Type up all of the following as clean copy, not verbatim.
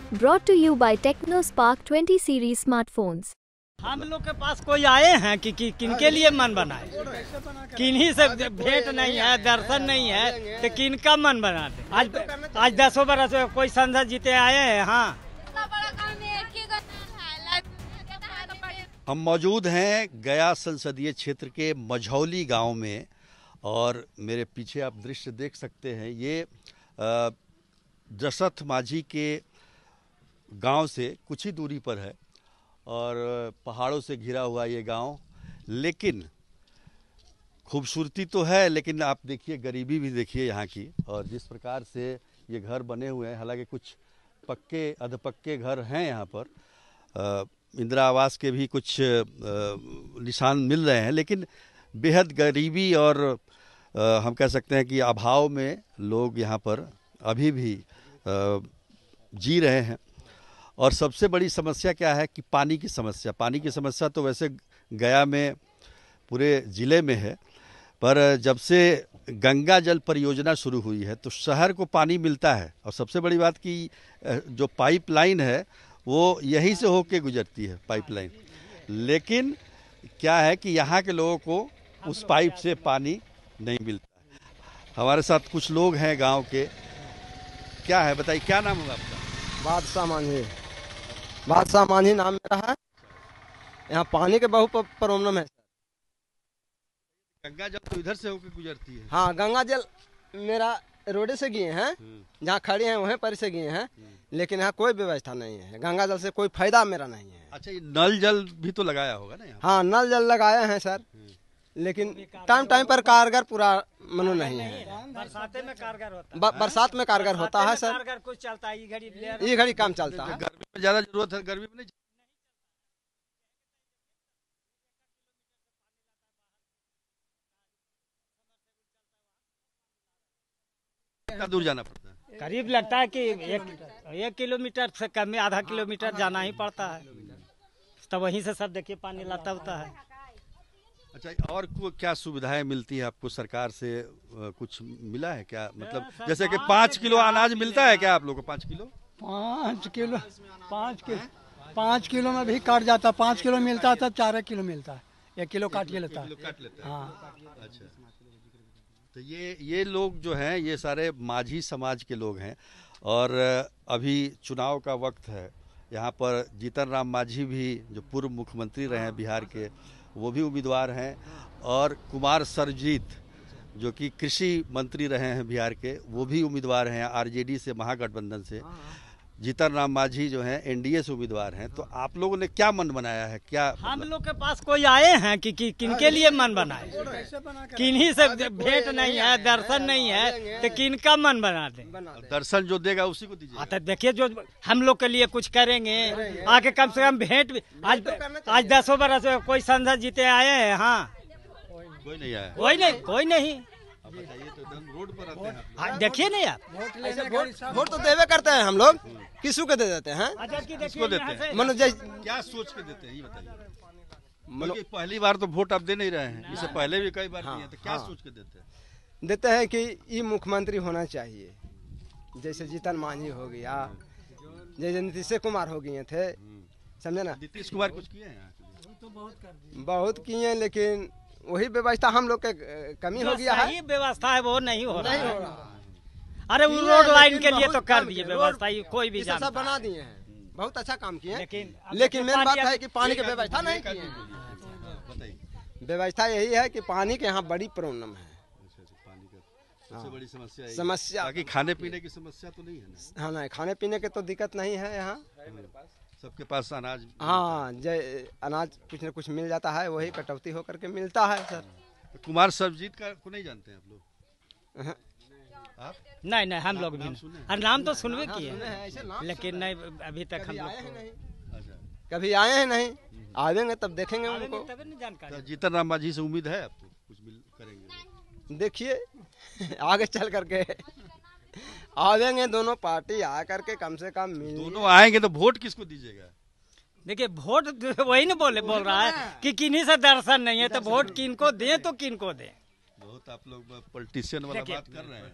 Brought to you by TechnoSpark 20 series smartphones. हम लोग के पास कोई आए हैं कि किनके लिए मन बनाए, किन्हीं से भेंट नहीं है, दर्शन नहीं है, तो किनका मन बना दे। आज 10 बरस कोई संसद जीते आए हैं। हाँ, हम मौजूद हैं गया संसदीय क्षेत्र के मझौली गांव में और मेरे पीछे आप दृश्य देख सकते हैं। ये दशरथ माझी के गांव से कुछ ही दूरी पर है और पहाड़ों से घिरा हुआ ये गांव, लेकिन खूबसूरती तो है, लेकिन आप देखिए गरीबी भी देखिए यहाँ की। और जिस प्रकार से ये घर बने हुए हैं, हालांकि कुछ पक्के अधपक्के घर हैं यहाँ पर, इंदिरा आवास के भी कुछ निशान मिल रहे हैं, लेकिन बेहद गरीबी और हम कह सकते हैं कि अभाव में लोग यहाँ पर अभी भी जी रहे हैं। और सबसे बड़ी समस्या क्या है कि पानी की समस्या। पानी की समस्या तो वैसे गया में पूरे ज़िले में है, पर जब से गंगा जल परियोजना शुरू हुई है तो शहर को पानी मिलता है। और सबसे बड़ी बात कि जो पाइपलाइन है वो यहीं से होके गुजरती है पाइपलाइन, लेकिन क्या है कि यहाँ के लोगों को उस पाइप से पानी नहीं मिलता। हमारे साथ कुछ लोग हैं गांव के। क्या है बताइए, क्या नाम होगा आपका? बादशाह मांझी नाम मेरा है। यहाँ पानी के बहुत प्रॉब्लम है। गंगा जल तो इधर से होकर गुजरती है। हाँ, गंगा जल मेरा रोडे से गए हैं, जहाँ खड़े हैं वहीं पर से गए हैं, लेकिन यहाँ कोई व्यवस्था नहीं है। गंगा जल से कोई फायदा मेरा नहीं है। अच्छा, ये नल जल भी तो लगाया होगा ना यहाँ? हाँ, नल जल लगाए हैं सर, लेकिन टाइम पर कारगर पूरा मनो नहीं है। बरसात में कारगर होता है। बरसात में कारगर होता है सर, कारगर कुछ चलता है, ये घड़ी काम चलता है। गर्मी में ज्यादा जरूरत है, गर्मी में नहीं। कितना दूर जाना पड़ता है? करीब लगता है कि एक किलोमीटर से कम में, आधा किलोमीटर जाना ही पड़ता है। तो वहीं से सब देखिए पानी लाता होता है। अच्छा, और क्या सुविधाएं मिलती है आपको सरकार से? कुछ मिला है क्या? मतलब जैसे कि 5 किलो अनाज मिलता है क्या आप लोगों को? 5 किलो 5 किलो में भी काट जाता। 5 किलो मिलता है तब 4 किलो मिलता है। 1 किलो काट के लेता है। हाँ, अच्छा। तो ये लोग जो हैं ये सारे माझी समाज के लोग हैं और अभी चुनाव का वक्त है। यहाँ पर जीतन राम माझी भी, जो पूर्व मुख्यमंत्री रहे हैं बिहार के, वो भी उम्मीदवार हैं। और कुमार सरजीत, जो कि कृषि मंत्री रहे हैं बिहार के, वो भी उम्मीदवार हैं आरजेडी से, महागठबंधन से। जीतन राम माझी जो हैं एनडीए से उम्मीदवार हैं। तो आप लोगों ने क्या मन बनाया है? क्या हम लोग के पास कोई आए हैं कि किनके लिए मन बनाए, किन्हीं से भेंट नहीं है, दर्शन नहीं है, तो किनका मन बना दे। दर्शन जो देगा उसी को दीजिए। तो देखिए, जो हम लोग के लिए कुछ करेंगे, आके कम से कम भेंट भी। आज 10 बरस कोई संसद जीते आए हैं। हाँ, कोई नहीं आया। कोई नहीं। बताइए, तो रोड पर आते हैं हाँ, देखिए नहीं आप, वोट तो देवे करते हैं हम लोग, किसू के दे देते हैं? किसको देते हैं? मनो क्या सोच के देते हैं ये बताइए। पहली बार तो वोट अब दे नहीं रहे हैं, इससे पहले भी कई बार दिए हैं, तो क्या सोच के देते हैं कि ये मुख्यमंत्री होना चाहिए। जैसे जीतन मांझी हो गया, जैसे नीतीश कुमार हो गए थे, समझे ना? नीतीश कुमार कुछ किए हैं? बहुत किए, लेकिन वही व्यवस्था हम लोग के कमी हो गया है। व्यवस्था है वो नहीं हो रहा। अरे वो रोड लाइन के लिए तो कर दिए व्यवस्था, कोई भी सब बना दिए हैं, बहुत अच्छा काम किए, लेकिन मेन बात है कि पानी की व्यवस्था नहीं किए। व्यवस्था यही है कि पानी के यहाँ बड़ी प्रॉब्लम है। पानी का सबसे बड़ी समस्या बाकी खाने पीने की समस्या तो नहीं है ना? हाँ, नहीं, खाने पीने के तो दिक्कत नहीं है यहाँ। सबके पास अनाज। हाँ, अनाज कुछ न कुछ मिल जाता है, वही कटौती होकर के मिलता है सर। कुमार सरजीत को नहीं जानते हैं आप लोग? आप? नहीं, हम लोग भी नाम तो सुनवे किए, लेकिन नहीं अभी तक हम लोग कभी आए हैं नहीं। आवेंगे तब देखेंगे उनको। तो जीतन राम माझी से उम्मीद है आपको कुछ करेंगे? देखिए आगे चल करके आवेंगे, दोनों पार्टी आ करके कम से कम मिल। दोनों आएंगे तो वोट किसको दीजिएगा? देखिए, वोट वही ना बोल रहा है कि किन्हीं से दर्शन नहीं है, तो वोट किनको दें तो किनको दें। बहुत तो आप लोग पॉलिटिशियन वाला बात कर रहे हैं।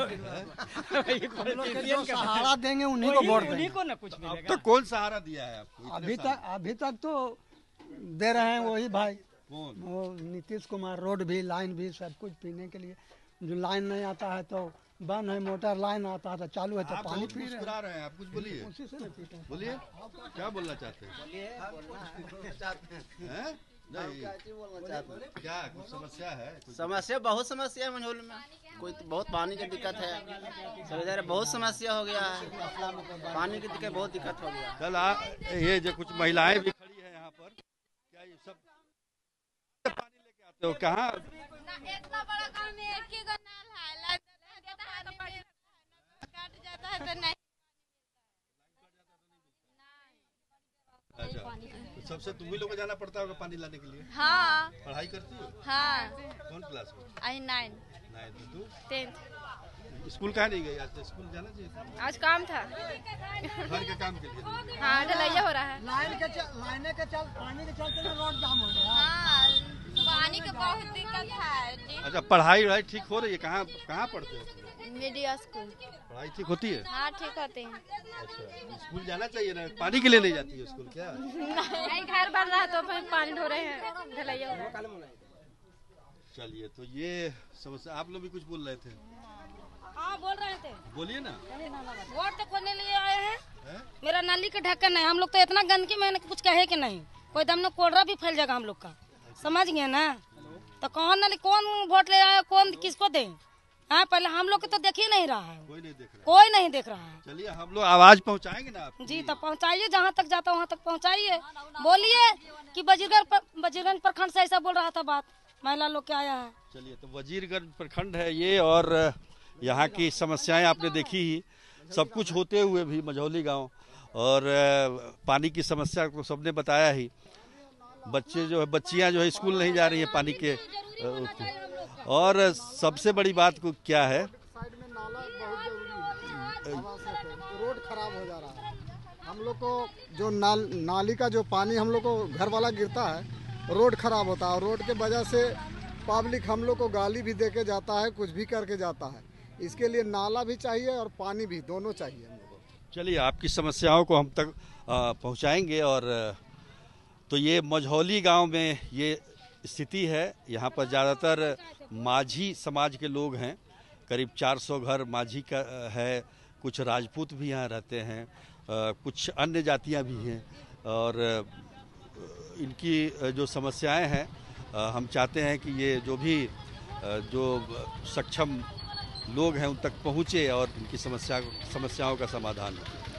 जो सहारा देंगे उन्हीं को वोट उन्हीं देंगे। को ना कुछ अब मिलेगा। तक कौन सहारा दिया है आपको इतने साल? अभी तक तो दे रहे हैं वही भाई, कौन? वो नीतीश कुमार। रोड भी, लाइन भी, सब कुछ पीने के लिए। जो लाइन नहीं आता है तो बंद है, मोटर लाइन आता है तो चालू है तो आप पानी बहुत पी रहे हैं। मुस्कुरा रहे हैं, आप कुछ बोलिए। उसी से नहीं पीते हैं। बोलिए, क्या बोलना चाहते हैं? हैं? नहीं, क्या कुछ समस्या है? समस्या बहुत समस्या है मंझौल में। कोई तो बहुत पानी की दिक्कत है, इधर बहुत समस्या हो गया है। पानी की दिक्कत बहुत दिक्कत हो गया है। कल ये जो कुछ महिलाएं भी खड़ी है यहाँ पर, क्या ये सब पानी लेके आते हो? कहाँ? इतना बड़ा काम में एक ही नल है, लाइन देता है तो पानी कट जाता है तो नहीं। अच्छा, तो सबसे तुम्ही लोग को जाना पड़ता होगा पानी लाने के लिए। हाँ पढ़ाई करती हो? हाँ कौन क्लास में? आई 9 नहीं, तो तू 10th। स्कूल कहाँ नहीं गई? आज तो स्कूल जाना चाहिए था। आज काम था। घर के काम के लिए नहीं गई। हाँ ढलैया हो रहा है। लाइन के चल पानी के चलते ना रोड जाम हो गया। हाँ पानी की बहुत दिक्कत है जी। अच्छा, पढ़ाई वढ़ाई ठीक हो रही है? कहाँ कहाँ पढ़ते हो? Media school. पढ़ाई ठीक होती है? हाँ ठीक होते हैं। अच्छा, स्कूल जाना चाहिए ना, पानी के लिए नहीं जाती है स्कूल क्या? नहीं घर बन रहा है तो फिर पानी ढो रहे हैं, ढलैया हो रहा है। चलिए, तो ये समस्या। आप लोग भी कुछ बोल रहे थे? हाँ बोल रहे थे, बोलिए ना। वोट तो खोलने लिए आए हैं। हैं? मेरा नाली का ढक्कन है, हम लोग तो इतना गंदगी में कुछ कहे कि नहीं, कोई दम न कोलरा भी फैल जाएगा हम लोग का। समझ गए ना? तो कौन नाली, कौन वोट ले आए, कौन किसको दे? हाँ पहले हम लोग को तो देख ही नहीं रहा है, कोई नहीं देख रहा। कोई नहीं देख रहा है। चलिए, हम लोग आवाज पहुंचाएंगे ना आपकी। जी तो पहुँचाइए, जहाँ तक जाता वहाँ तक पहुँचाइए। बोलिए कि वजीरगंज प्रखंड से ऐसा बोल रहा था बात, महिला लोग के आया है। चलिए, तो वजीरगंज प्रखंड है ये, और यहाँ की समस्याएं आपने देखी ही। सब कुछ होते हुए भी मझौली गांव और पानी की समस्या को सबने बताया ही। बच्चे जो है, बच्चियां जो है स्कूल नहीं जा रही है पानी के और सबसे बड़ी बात को क्या है, रोड खराब हो जा रहा है। हम लोग को जो नाली का जो पानी हम लोग को घर वाला गिरता है, रोड खराब होता है और रोड के वजह से पब्लिक हम लोग को गाली भी दे के जाता है, कुछ भी करके जाता है। इसके लिए नाला भी चाहिए और पानी भी, दोनों चाहिए हम लोग को। चलिए, आपकी समस्याओं को हम तक पहुंचाएंगे। और तो ये मझौली गांव में ये स्थिति है। यहाँ पर ज़्यादातर माझी समाज के लोग हैं, करीब 400 घर माझी का है। कुछ राजपूत भी यहाँ रहते हैं, कुछ अन्य जातियाँ भी हैं। और इनकी जो समस्याएं हैं, हम चाहते हैं कि ये जो भी जो सक्षम लोग हैं उन तक पहुँचे और इनकी समस्याओं का समाधान हो।